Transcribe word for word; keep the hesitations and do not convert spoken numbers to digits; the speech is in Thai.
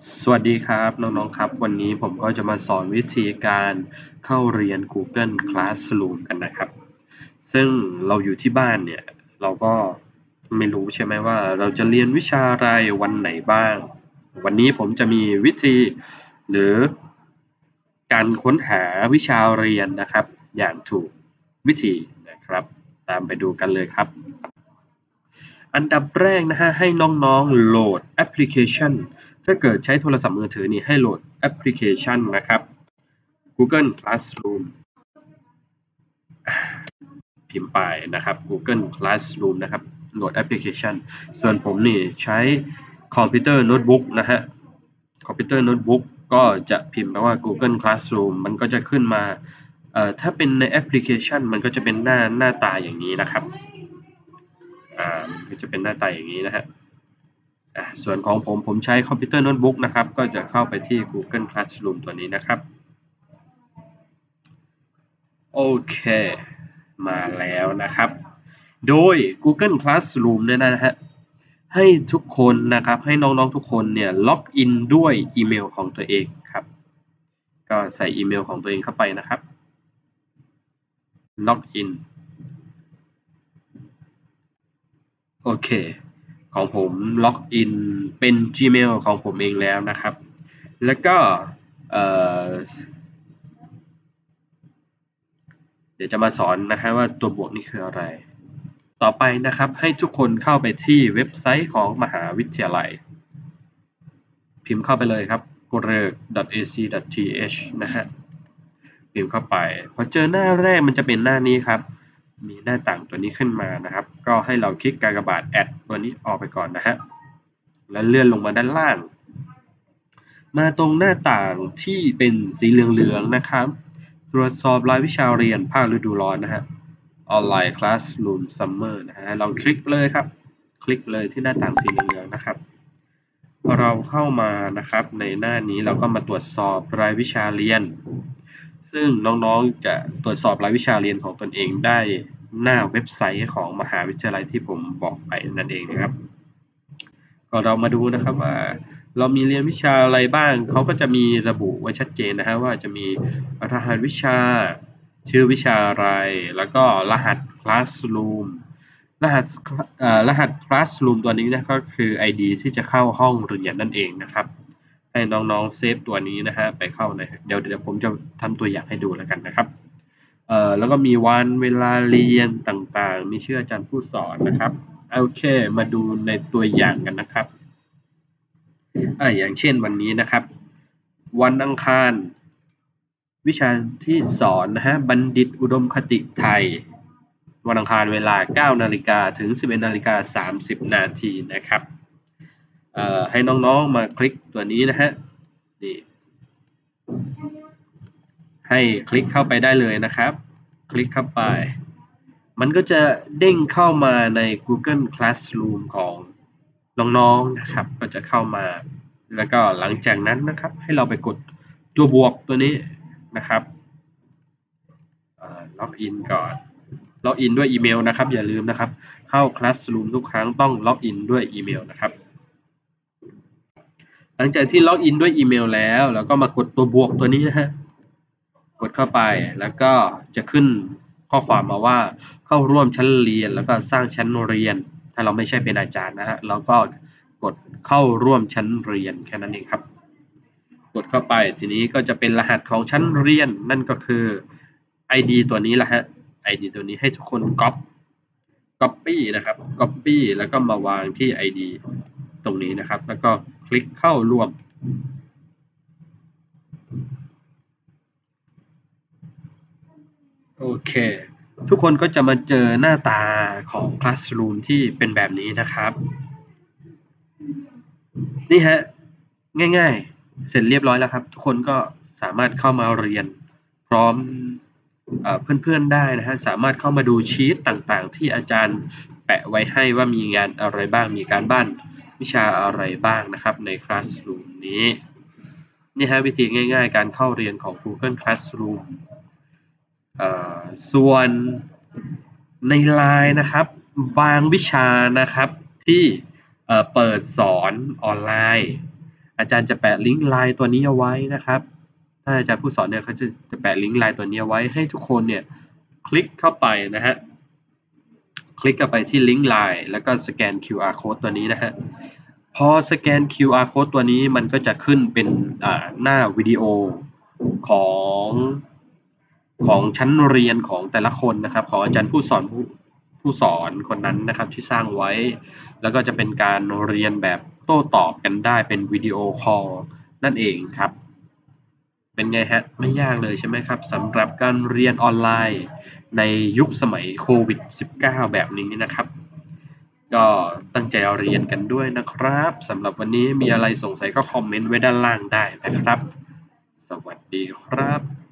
สวัสดีครับน้องๆครับวันนี้ผมก็จะมาสอนวิธีการเข้าเรียน Google Classroom กันนะครับซึ่งเราอยู่ที่บ้านเนี่ยเราก็ไม่รู้ใช่ไหมว่าเราจะเรียนวิชาอะไรวันไหนบ้างวันนี้ผมจะมีวิธีหรือการค้นหาวิชาเรียนนะครับอย่างถูกวิธีนะครับตามไปดูกันเลยครับ อันดับแรกนะฮะให้น้องๆโหลดแอปพลิเคชันถ้าเกิดใช้โทรศัพท์มือถือนี่ให้โหลดแอปพลิเคชันนะครับ Google Classroom พิมพ์ไปนะครับ Google Classroom นะครับโหลดแอปพลิเคชันส่วนผมนี่ใช้คอมพิวเตอร์โน้ตบุ๊กนะฮะคอมพิวเตอร์โน้ตบุ๊กก็จะพิมพ์ไปว่า Google Classroom มันก็จะขึ้นมาเอ่อถ้าเป็นในแอปพลิเคชันมันก็จะเป็นหน้าหน้าตาอย่างนี้นะครับอ่ามันก็จะเป็นหน้าตาอย่างนี้นะฮะ ส่วนของผมผมใช้คอมพิวเตอร์โน้ตบุ๊กนะครับก็จะเข้าไปที่ Google Classroom ตัวนี้นะครับโอเคมาแล้วนะครับโดย Google Classroom เนี่ยนะฮะให้ทุกคนนะครับให้น้องๆทุกคนเนี่ยล็อกอินด้วยอีเมลของตัวเองครับก็ใส่อีเมลของตัวเองเข้าไปนะครับล็อกอินโอเคของผมล็อกอินเป็น Gmail ของผมเองแล้วนะครับแล้วก็เอ่อ เดี๋ยวจะมาสอนนะฮะว่าตัวบวกนี่คืออะไร ต่อไปนะครับให้ทุกคนเข้าไปที่เว็บไซต์ของมหาวิทยาลัย พิมพ์เข้าไปเลยครับ กเริก .ac.th นะฮะพิมพ์เข้าไป พอเจอหน้าแรกมันจะเป็นหน้านี้ครับ มีหน้าต่างตัวนี้ขึ้นมานะครับ ก็ให้เราคลิกกากบาทแอดตัวนี้ออกไปก่อนนะฮะแล้วเลื่อนลงมาด้านล่าง มาตรงหน้าต่างที่เป็นสีเหลืองๆนะครับตรวจสอบรายวิชาเรียนภาคฤดูร้อนนะฮะออนไลน์ Classroom Summer นะฮะลองคลิกเลยครับคลิกเลยที่หน้าต่างสีเหลืองๆนะครับพอเราเข้ามานะครับในหน้านี้เราก็มาตรวจสอบรายวิชาเรียนซึ่งน้องๆจะตรวจสอบรายวิชาเรียนของตนเองได้หน้าเว็บไซต์ของมหาวิทยาลัยที่ผมบอกไปนั่นเองนะครับก็เรามาดูนะครับว่าเรามีเรียนวิชาอะไรบ้างเขาก็จะมีระบุไว้ชัดเจนนะฮะว่าจะมีรหัสวิชาชื่อวิชาอะไรแล้วก็รหัส Classroom รหัสเอ่อรหัส Classroom ตัวนี้นะก็คือ ไอ ดี ที่จะเข้าห้องเรียนนั่นเองนะครับให้น้องๆเซฟตัวนี้นะฮะไปเข้าในเดี๋ยวเดี๋ยวผมจะทำตัวอย่างให้ดูแล้วกันนะครับเอ่อแล้วก็มีวันเวลาเรียนต่างๆมีชื่ออาจารย์ผู้สอนนะครับโอเคมาดูในตัวอย่างกันนะครับอ่าอย่างเช่นวันนี้นะครับวันอังคารวิชาที่สอนนะฮะบัณฑิตอุดมคติไทยวันอังคารเวลา เก้านาฬิกาถึง สิบเอ็ดนาฬิกาสามสิบนาทีนะครับเอ่อให้น้องๆมาคลิกตัวนี้นะฮะนี่ให้คลิกเข้าไปได้เลยนะครับคลิกเข้าไปมันก็จะเด้งเข้ามาใน Google Classroom ของน้องๆนะครับก็จะเข้ามาแล้วก็หลังจากนั้นนะครับให้เราไปกดตัวบวกตัวนี้นะครับล็อกอินก่อนล็อกอินด้วยอีเมลนะครับอย่าลืมนะครับเข้า Classroom ทุกครั้งต้องล็อกอินด้วยอีเมลนะครับหลังจากที่ล็อกอินด้วยอีเมลแล้วเราก็มากดตัวบวกตัวนี้นะฮะกดเข้าไปแล้วก็จะขึ้นข้อความมาว่าเข้าร่วมชั้นเรียนแล้วก็สร้างชั้นเรียนถ้าเราไม่ใช่เป็นอาจารย์นะฮะเราก็กดเข้าร่วมชั้นเรียนแค่นั้นเองครับกดเข้าไปทีนี้ก็จะเป็นรหัสของชั้นเรียนนั่นก็คือ ไอ ดี ตัวนี้แหละฮะ ไอ ดี ตัวนี้ให้ทุกคนก๊อป Copy นะครับ Copy แล้วก็มาวางที่ ไอ ดี ตรงนี้นะครับแล้วก็คลิกเข้าร่วมโอเคทุกคนก็จะมาเจอหน้าตาของ Classroom ที่เป็นแบบนี้นะครับนี่ฮะง่ายๆเสร็จเรียบร้อยแล้วครับทุกคนก็สามารถเข้ามาเรียนพร้อมเอ่อเพื่อนๆได้นะฮะสามารถเข้ามาดูชีตต่างๆที่อาจารย์แปะไว้ให้ว่ามีงานอะไรบ้างมีการบ้านวิชาอะไรบ้างนะครับใน Classroom นี้นี่ฮะวิธีง่ายๆการเข้าเรียนของ Google Classroom เอ่อส่วนในไลน์นะครับบางวิชานะครับที่เอ่อเปิดสอนออนไลน์ออาจารย์จะแปะลิงก์ไลน์ตัวนี้เอาไว้นะครับถ้าอาจารย์ผู้สอนเนี่ยเขาจะจะแปะลิงก์ไลน์ตัวนี้เอาไว้ให้ทุกคนเนี่ยคลิกเข้าไปนะฮะคลิกเข้าไปที่ลิงก์ไลน์แล้วก็สแกน คิว อาร์ code ตัวนี้นะฮะพอสแกน คิว อาร์ code ตัวนี้มันก็จะขึ้นเป็นอ่าหน้าวิดีโอของของชั้นเรียนของแต่ละคนนะครับของอาจารย์ผู้สอนผู้ผู้สอนคนนั้นนะครับที่สร้างไว้แล้วก็จะเป็นการเรียนแบบโต้ตอบกันได้เป็นวิดีโอคอลนั่นเองครับเป็นไงฮะไม่ยากเลยใช่ไหมครับสำหรับการเรียนออนไลน์ในยุคสมัยโควิด สิบเก้า แบบนี้นะครับก็ตั้งใจเรียนกันด้วยนะครับสำหรับวันนี้มีอะไรสงสัยก็คอมเมนต์ไว้ด้านล่างได้นะครับสวัสดีครับ